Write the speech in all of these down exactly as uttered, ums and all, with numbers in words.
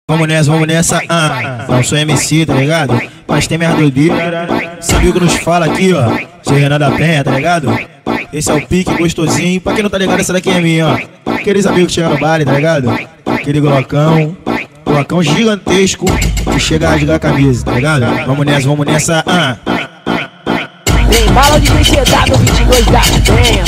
Vamos nessa, vamos nessa, ah, não sou M C, tá ligado? Mas tem minha doideira, sabe o que nos fala aqui, ó. Sou Renan da Penha, tá ligado? Esse é o pique gostosinho, pra quem não tá ligado, essa daqui é minha, ó. Aqueles amigos que chegam no baile, tá ligado? Aquele glocão, glocão gigantesco, que chega a rasgar a camisa, tá ligado? Vamos nessa, vamos nessa, ah. Tem bala de D C W vinte e dois da Penha.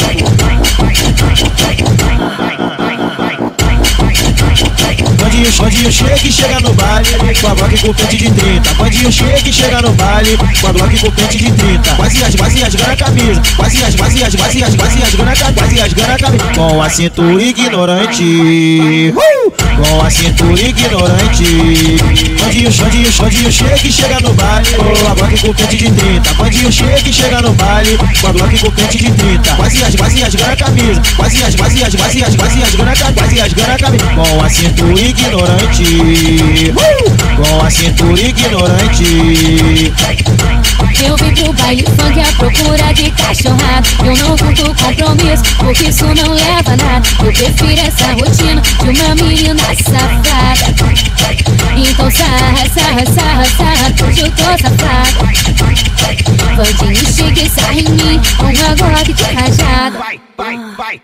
Bandinho, bandinho chega e chega no baile, com a Glock com pente de trinta. Bandinho chega e chega no baile, com a Glock com pente de trinta. Quase as, quase rasgando a camisa, quase as, quase as, quase as, quase rasgando a camisa, quase rasgando a camisa. Com a cintura ignorante, uh! Com a cintura ignorante. Bandinho, bandinho, bandinho chega e chega no baile, com a Glock com pente de trinta. Bandinho chega e chega no baile, com a Glock com pente de trinta. Quase as, quase rasgando a camisa, quase as, quase as, quase as, quase rasgando a camisa, quase rasgando a camisa. Com a cintura ignorante, uh! Com a cintura ignorante. Eu vim pro baile funk à procura de cachorrada. Eu não curto compromisso, porque isso não leva a nada. Eu prefiro essa rotina de uma menina safada. Então sarra, sarra, sarra, sarra, hoje eu tô safada. Bandinho chega e sarra em mim, com uma Glock de rajada. Vai, vai, vai.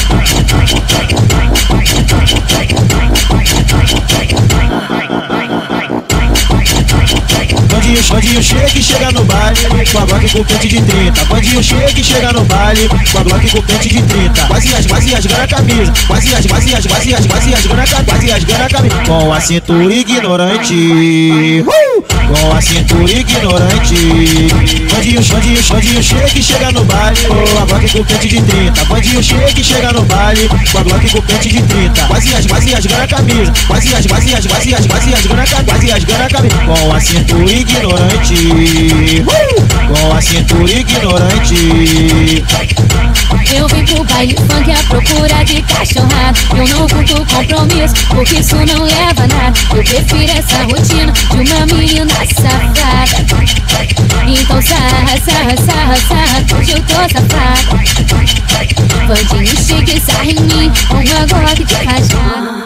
Bandinho, bandinho chega e chega no baile, com a Glock com pente de trinta. Bandinho chega e chega no baile, com a Glock com pente de trinta. Quase as, quase rasgando a camisa, quase as, quase as, quase as, quase rasgando a camisa, quase rasgando a camisa. Com a cintura ignorante, uh! Com a cintura ignorante. Bandinho, bandinho, bandinho chega e chega no baile, com a Glock com pente de trinta. Bandinho chega e chega no baile, com a Glock com pente de trinta. Quase as, quase rasgando a camisa, quase as, quase as, quase as, quase rasgando a camisa, quase rasgando a camisa. Com a cintura ignorante, uh! Com a cintura ignorante. Eu vim pro baile funk à procura de cachorrada. Eu não curto compromisso, porque isso não leva a nada. Eu prefiro essa rotina de uma menina safada. Então sarra, sarra, sarra, sarra, hoje eu tô safada. Bandinho chega e sarra em mim, com uma Glock de rajada.